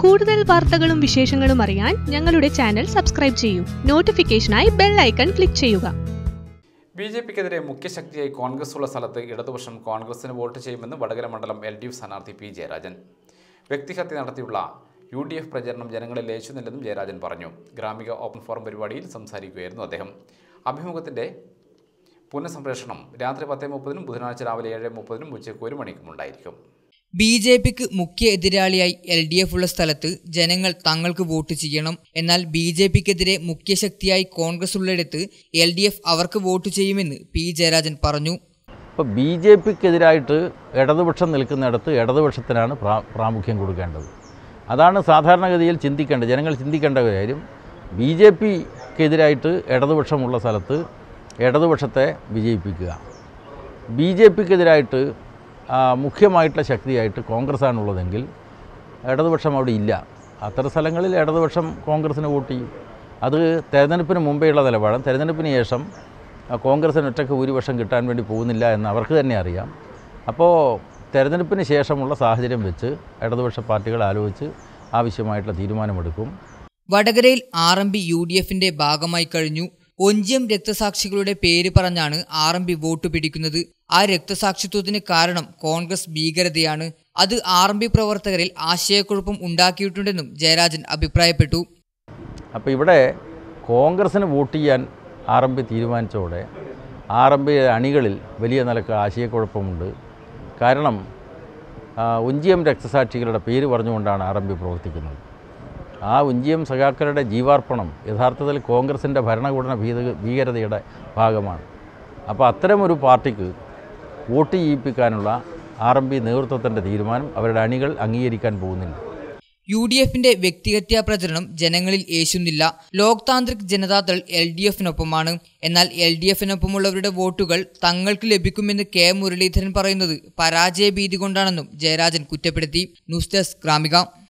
കൂടുതൽ വാർത്തകളും വിശേഷങ്ങളും അറിയാൻ ഞങ്ങളുടെ ചാനൽ സബ്സ്ക്രൈബ് ചെയ്യൂ. നോട്ടിഫിക്കേഷനായി ബെൽ ഐക്കൺ ക്ലിക്ക് ചെയ്യുക. ബിജെപിക്കെതിരെ മുഖ്യശക്തിയായി കോൺഗ്രസ് ഉള്ള സ്ഥലത്ത് ഇടതുപക്ഷം കോൺഗ്രസിന് വോട്ട് ചെയ്യുമെന്ന് വടകര മണ്ഡലം LDF സ്ഥാനാർത്ഥി പി ജയരാജൻ. വ്യക്തിഹത്യ നടത്തിയുള്ള UDF പ്രചരണം ജനങ്ങളിൽ ലയിച്ചുന്നില്ലെന്നും ജയരാജൻ പറഞ്ഞു. ഗ്രാമിക ഓപ്പൺ ഫോറം പരിപാടിയിൽ സംസാരിക്കുകയായിരുന്നു അദ്ദേഹം. അഭിമുഖത്തിന്റെ പുനഃസംപ്രേഷണം രാത്രി 10:30 ബുധനാഴ്ച രാവിലെ 7:30 ഉച്ചയ്ക്ക് 1 മണിക്കും ഉണ്ടായിരിക്കും. ബിജെപിക്ക് മുഖ്യ എതിരാളിയായി LDF ഉള്ള സ്ഥലത്ത് ജനങ്ങൾ തങ്ങൾക്ക് വോട്ട് ചെയ്യണം. എന്നാൽ ബിജെപിക്കെതിരെ മുഖ്യശക്തിയായി കോൺഗ്രസ് ഉള്ളിടത്ത് LDF അവർക്ക് വോട്ട് ചെയ്യുമെന്ന് പി ജയരാജൻ പറഞ്ഞു. ഇപ്പോൾ ബിജെപിക്കെതിരായിട്ട് ഇടതുപക്ഷം നിൽക്കുന്നിടത്ത് ഇടതുപക്ഷത്തിനാണ് പ്രാമുഖ്യം കൊടുക്കേണ്ടത്. അതാണ് സാധാരണഗതിയിൽ ചിന്തിക്കേണ്ടത്. ജനങ്ങൾ ചിന്തിക്കേണ്ട കാര്യം ബിജെപിക്കെതിരായിട്ട് ഇടതുപക്ഷമുള്ള സ്ഥലത്ത് ഇടതുപക്ഷത്തെ വിജയിപ്പിക്കുക. ബിജെപിക്കെതിരായിട്ട് മുഖ്യമായിട്ടുള്ള ശക്തിയായിട്ട് കോൺഗ്രസ്സാണുള്ളതെങ്കിൽ ഇടതുപക്ഷം അവിടെ ഇല്ല. അത്തരം സ്ഥലങ്ങളിൽ ഇടതുപക്ഷം കോൺഗ്രസ്സിന് വോട്ട് ചെയ്യും. അത് തെരഞ്ഞെടുപ്പിന് മുമ്പേയുള്ള നിലപാടാണ്. തെരഞ്ഞെടുപ്പിന് ശേഷം കോൺഗ്രസ്സിന് ഒറ്റയ്ക്ക് ഭൂരിപക്ഷം കിട്ടാൻ വേണ്ടി പോകുന്നില്ല എന്ന് അവർക്ക് തന്നെ അറിയാം. അപ്പോൾ തെരഞ്ഞെടുപ്പിന് ശേഷമുള്ള സാഹചര്യം വെച്ച് ഇടതുപക്ഷ പാർട്ടികൾ ആലോചിച്ച് ആവശ്യമായിട്ടുള്ള തീരുമാനമെടുക്കും. വടകരയിൽ RMP UDFന്റെ ഭാഗമായി കഴിഞ്ഞു. ഒഞ്ചിയം രക്തസാക്ഷികളുടെ പേര് പറഞ്ഞാണ് RMP വോട്ട് പിടിക്കുന്നത്. ആ രക്തസാക്ഷിത്വത്തിന് കാരണം കോൺഗ്രസ് ഭീകരതയാണ്. അത് RMP പ്രവർത്തകരിൽ ആശയക്കുഴപ്പം ഉണ്ടാക്കിയിട്ടുണ്ടെന്നും ജയരാജൻ അഭിപ്രായപ്പെട്ടു. അപ്പോൾ ഇവിടെ കോൺഗ്രസ്സിന് വോട്ട് ചെയ്യാൻ RMP തീരുമാനിച്ചതോടെ RMP അണികളിൽ വലിയ നിലക്ക് ആശയക്കുഴപ്പമുണ്ട്. കാരണം ഒഞ്ചിയം രക്തസാക്ഷികളുടെ പേര് പറഞ്ഞുകൊണ്ടാണ് RMP പ്രവർത്തിക്കുന്നത്. ആ ഒഞ്ചിയം സഖാക്കളുടെ ജീവാർപ്പണം യഥാർത്ഥത്തിൽ കോൺഗ്രസിൻ്റെ ഭരണഘടന ഭീകരതയുടെ ഭാഗമാണ്. അപ്പോൾ അത്തരമൊരു പാർട്ടിക്ക് വോട്ട് ചെയ്യിപ്പിക്കാനുള്ള RMP നേതൃത്വത്തിൻ്റെ തീരുമാനം അവരുടെ അണികൾ അംഗീകരിക്കാൻ പോകുന്നില്ല. UDFന്റെ വ്യക്തിഹത്യാ പ്രചരണം ജനങ്ങളിൽ ഏശുന്നില്ല. ലോക് താന്ത്രിക് ജനതാദൾ LDFനൊപ്പമാണ്. എന്നാൽ LDFനൊപ്പമുള്ളവരുടെ വോട്ടുകൾ തങ്ങൾക്ക് ലഭിക്കുമെന്ന് K മുരളീധരൻ പറയുന്നത് പരാജയ ഭീതി കൊണ്ടാണെന്നും ജയരാജൻ കുറ്റപ്പെടുത്തി. News desk Gramika.